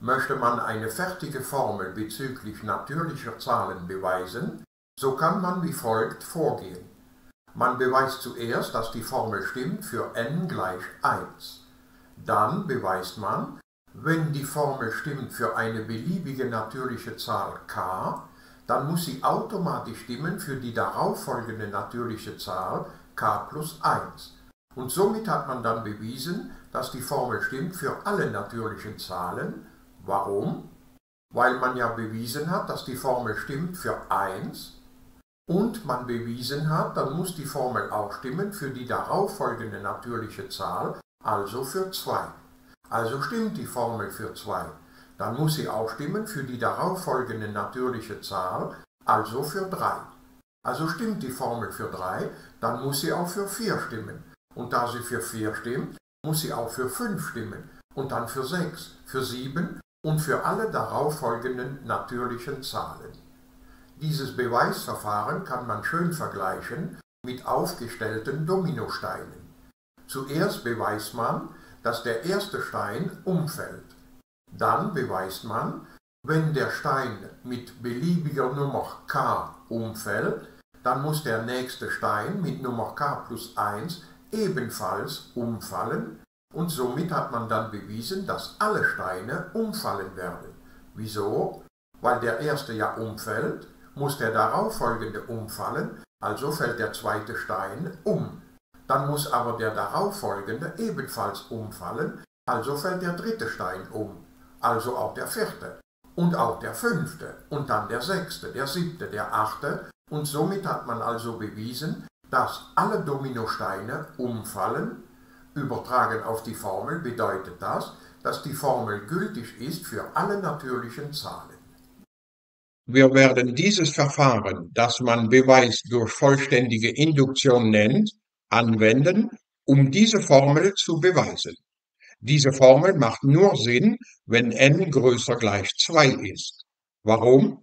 Möchte man eine fertige Formel bezüglich natürlicher Zahlen beweisen, so kann man wie folgt vorgehen. Man beweist zuerst, dass die Formel stimmt für n gleich 1. Dann beweist man, wenn die Formel stimmt für eine beliebige natürliche Zahl k, dann muss sie automatisch stimmen für die darauffolgende natürliche Zahl k plus 1. Und somit hat man dann bewiesen, dass die Formel stimmt für alle natürlichen Zahlen. Warum? Weil man ja bewiesen hat, dass die Formel stimmt für 1 und man bewiesen hat, dann muss die Formel auch stimmen für die darauffolgende natürliche Zahl, also für 2. Also stimmt die Formel für 2. Dann muss sie auch stimmen für die darauffolgende natürliche Zahl, also für 3. Also stimmt die Formel für 3, dann muss sie auch für 4 stimmen. Und da sie für 4 stimmt, muss sie auch für 5 stimmen und dann für 6, für 7 und für alle darauffolgenden natürlichen Zahlen. Dieses Beweisverfahren kann man schön vergleichen mit aufgestellten Dominosteinen. Zuerst beweist man, dass der erste Stein umfällt. Dann beweist man, wenn der Stein mit beliebiger Nummer k umfällt, dann muss der nächste Stein mit Nummer k plus 1 ebenfalls umfallen und somit hat man dann bewiesen, dass alle Steine umfallen werden. Wieso? Weil der erste ja umfällt, muss der darauffolgende umfallen, also fällt der zweite Stein um. Dann muss aber der darauffolgende ebenfalls umfallen, also fällt der dritte Stein um, also auch der vierte und auch der fünfte und dann der sechste, der siebte, der achte und somit hat man also bewiesen, dass alle Dominosteine umfallen. Übertragen auf die Formel bedeutet das, dass die Formel gültig ist für alle natürlichen Zahlen. Wir werden dieses Verfahren, das man Beweis durch vollständige Induktion nennt, anwenden, um diese Formel zu beweisen. Diese Formel macht nur Sinn, wenn n größer gleich 2 ist. Warum?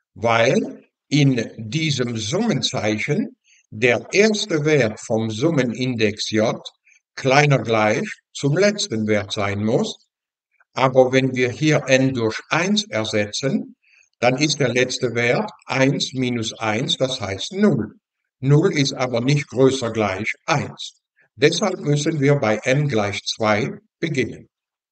Weil in diesem Summenzeichen der erste Wert vom Summenindex j kleiner gleich zum letzten Wert sein muss, aber wenn wir hier n durch 1 ersetzen, dann ist der letzte Wert 1 minus 1, das heißt 0. 0 ist aber nicht größer gleich 1. Deshalb müssen wir bei n gleich 2 beginnen.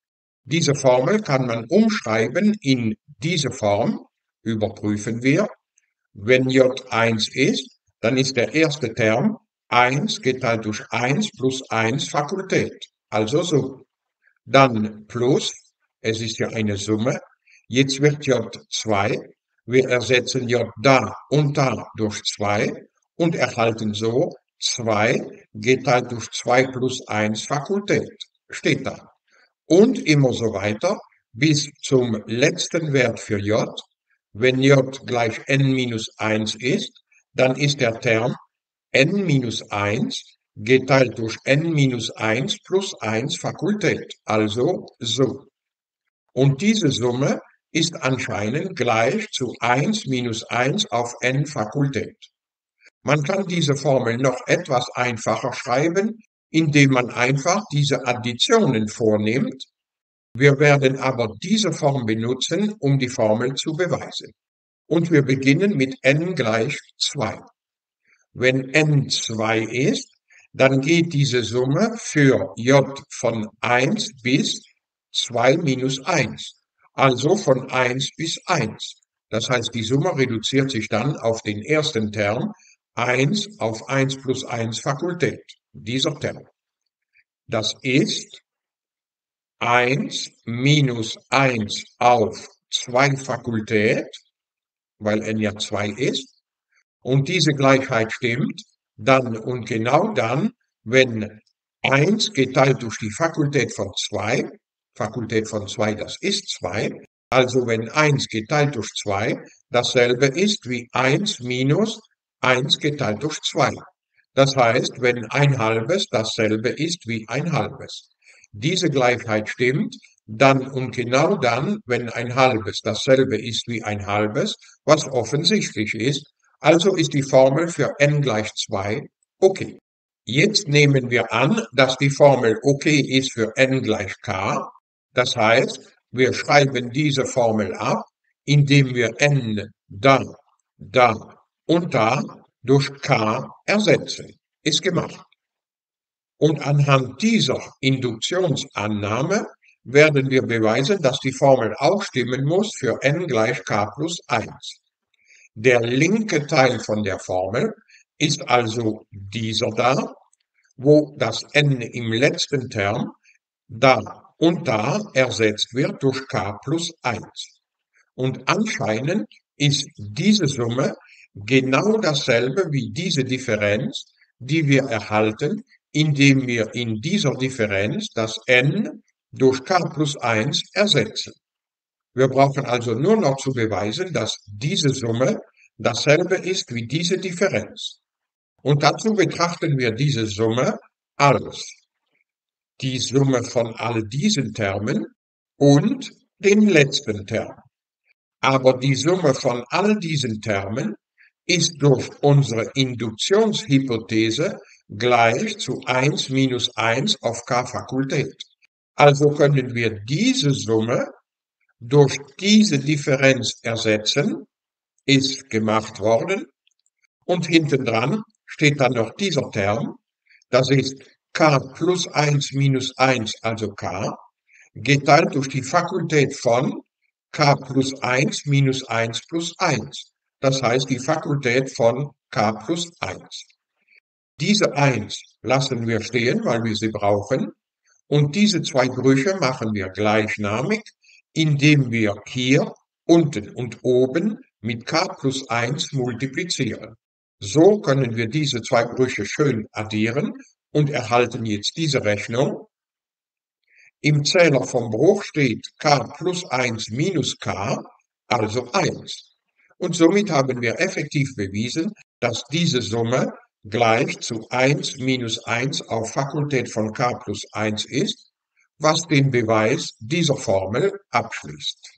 Diese Formel kann man umschreiben in diese Form, überprüfen wir. Wenn j 1 ist, dann ist der erste Term 1 geteilt durch 1 plus 1 Fakultät, also so. Dann plus, es ist ja eine Summe, jetzt wird j 2, wir ersetzen j da und da durch 2 und erhalten so 2 geteilt durch 2 plus 1 Fakultät, steht da. Und immer so weiter bis zum letzten Wert für j. Wenn j gleich n minus 1 ist, dann ist der Term n minus 1 geteilt durch n minus 1 plus 1 Fakultät, also so. Und diese Summe ist anscheinend gleich zu 1 minus 1 auf n Fakultät. Man kann diese Formel noch etwas einfacher schreiben, indem man einfach diese Additionen vornimmt. Wir werden aber diese Form benutzen, um die Formel zu beweisen. Und wir beginnen mit n gleich 2. Wenn n 2 ist, dann geht diese Summe für j von 1 bis 2 minus 1, also von 1 bis 1. Das heißt, die Summe reduziert sich dann auf den ersten Term 1 auf 1 plus 1 Fakultät, dieser Term. Das ist 1 minus 1 auf 2 Fakultät, weil n ja 2 ist, und diese Gleichheit stimmt, dann und genau dann, wenn 1 geteilt durch die Fakultät von 2 das ist 2, also wenn 1 geteilt durch 2 dasselbe ist wie 1 minus 1 geteilt durch 2. Das heißt, wenn ein halbes dasselbe ist wie ein halbes. Diese Gleichheit stimmt, dann und genau dann, wenn ein halbes dasselbe ist wie ein halbes, was offensichtlich ist, also ist die Formel für n gleich 2 okay. Jetzt nehmen wir an, dass die Formel okay ist für n gleich k. Das heißt, Wir schreiben diese Formel ab, indem wir n da und da durch k ersetzen. Ist gemacht. Und anhand dieser Induktionsannahme werden wir beweisen, dass die Formel auch stimmen muss für n gleich k plus 1. Der linke Teil von der Formel ist also dieser da, wo das n im letzten Term da und da ersetzt wird durch k plus 1. Und anscheinend ist diese Summe genau dasselbe wie diese Differenz, die wir erhalten, indem wir in dieser Differenz das n durch k plus 1 ersetzen. Wir brauchen also nur noch zu beweisen, dass diese Summe dasselbe ist wie diese Differenz. Und dazu betrachten wir diese Summe als die Summe von all diesen Termen und den letzten Term. Aber die Summe von all diesen Termen ist durch unsere Induktionshypothese gleich zu 1 minus 1 auf k Fakultät. Also können wir diese Summe durch diese Differenz ersetzen, ist gemacht worden, und hinten dran steht dann noch dieser Term, das ist k plus 1 minus 1, also k, geteilt durch die Fakultät von k plus 1 minus 1 plus 1, das heißt die Fakultät von k plus 1. Diese 1 lassen wir stehen, weil wir sie brauchen, und diese zwei Brüche machen wir gleichnamig, indem wir hier unten und oben mit k plus 1 multiplizieren. So können wir diese zwei Brüche schön addieren und erhalten jetzt diese Rechnung. Im Zähler vom Bruch steht k plus 1 minus k, also 1. Und somit haben wir effektiv bewiesen, dass diese Summe gleich zu 1 minus 1 auf Fakultät von k plus 1 ist, was den Beweis dieser Formel abschließt.